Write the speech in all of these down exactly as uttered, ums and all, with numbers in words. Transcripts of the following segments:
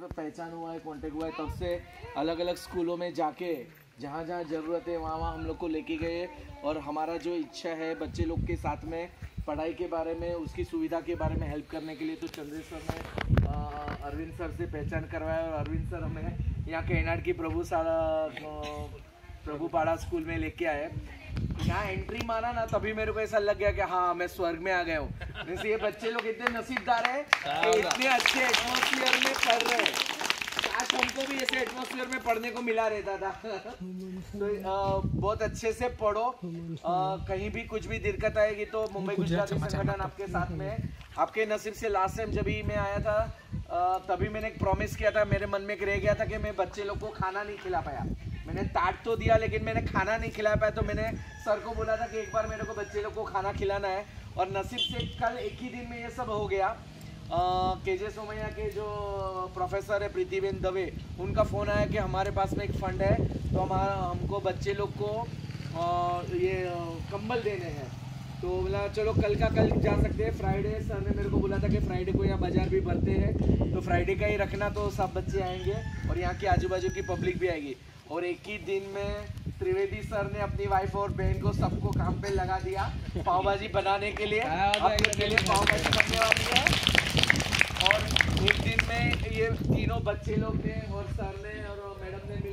पहचान हुआ है, कांटेक्ट हुआ है, तब से अलग अलग स्कूलों में जाके जहाँ जहाँ ज़रूरत है वहाँ वहाँ हम लोग को लेके गए। और हमारा जो इच्छा है बच्चे लोग के साथ में पढ़ाई के बारे में, उसकी सुविधा के बारे में हेल्प करने के लिए, तो चंद्रेश्वर ने अरविंद सर से पहचान करवाया। और अरविंद सर हमें यहाँ के एनआर की प्रभु सारा प्रभु पाड़ा स्कूल में लेके आए। यहाँ एंट्री मारा ना, तभी मेरे को ऐसा लग गया कि हाँ मैं स्वर्ग में आ गया हूँ। जैसे ये बच्चे लोग इतने नसीबदार हैं कि इतने अच्छे एटमॉस्फेयर में पढ़ रहे हैं। आज हमको भी ऐसे एटमॉस्फेयर में पढ़ने को मिला रहता था। तो आ, बहुत अच्छे से पढ़ो, आ, कहीं भी कुछ भी दिक्कत आएगी तो मुंबई गुजराती संगठन आपके साथ में है। आपके नसीब से लास्ट टाइम जब ही मैं आया था आ, तभी मैंने एक प्रॉमिस किया था, मेरे मन में एक रह गया था कि मैं बच्चे लोग को खाना नहीं खिला पाया। मैंने ताट तो दिया लेकिन मैंने खाना नहीं खिला पाया। तो मैंने सर को बोला था कि एक बार मेरे को बच्चे लोग को खाना खिलाना है। और नसीब से कल एक ही दिन में ये सब हो गया। के जे सोमैया के जो प्रोफेसर है प्रीतिबेन दवे, उनका फ़ोन आया कि हमारे पास में एक फ़ंड है, तो हमारा हमको बच्चे लोग को आ, ये कंबल देने हैं। तो बोला चलो कल का कल जा सकते हैं। फ्राइडे सर ने मेरे को बोला था कि फ्राइडे को यहाँ बाज़ार भी भरते हैं, तो फ्राइडे का ही रखना, तो सब बच्चे आएंगे और यहाँ की आजू बाजू की पब्लिक भी आएगी। और एक ही दिन में त्रिवेदी सर ने अपनी वाइफ और बहन को सबको काम पे लगा दिया पाव भाजी बनाने के लिए। आपके लिए पाव भाजी बनने वाली है। और एक दिन में ये तीनों बच्चे लोग ने और सर ने और मैडम ने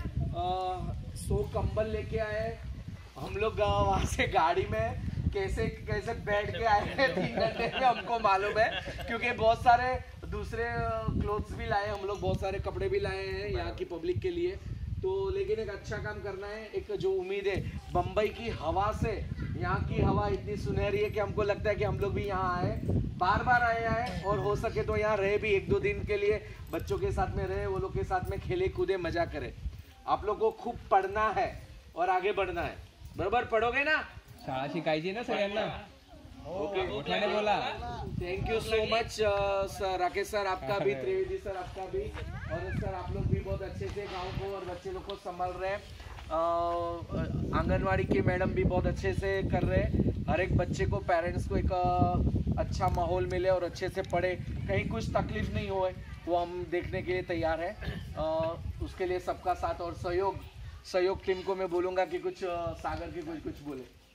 मिलके सौ कंबल लेके आए। हम लोग वहाँ से गाड़ी में कैसे कैसे बैठ के आए हैं तीन घंटे में, हमको मालूम है, क्योंकि बहुत सारे दूसरे क्लोथ्स भी लाए हम लोग, बहुत सारे कपड़े भी लाए हैं यहाँ की पब्लिक के लिए। तो लेकिन एक अच्छा काम करना है। एक जो उम्मीद है बम्बई की हवा से, यहाँ की हवा इतनी सुनहरी है कि हमको लगता है कि हम लोग भी यहाँ आए, बार बार आए आए और हो सके तो यहाँ रहे भी एक दो दिन के लिए, बच्चों के साथ में रहे, वो लोग के साथ में खेले कूदे मजा करे। आप लोग को खूब पढ़ना है और आगे बढ़ना है, बराबर पढ़ोगे ना? शाळा शिकायची ना सगळ्यांना। ओके, मोठ्याने बोला। Thank you so much sir, Rakesh sir आपका भी, त्रिवेदी सर आपका भी, और सर आप लोग भी बहुत अच्छे से गांव को और बच्चे लोग को संभाल रहे हैं। आंगनवाड़ी के मैडम भी बहुत अच्छे से कर रहे हैं। हर एक बच्चे को, पेरेंट्स को एक आ, अच्छा माहौल मिले और अच्छे से पढ़े, कहीं कुछ तकलीफ नहीं होए, वो हम देखने के लिए तैयार है। उसके लिए सबका साथ और सहयोग सहयोग टीम को मैं बोलूँगा कि कुछ सागर की कुछ कुछ बोले।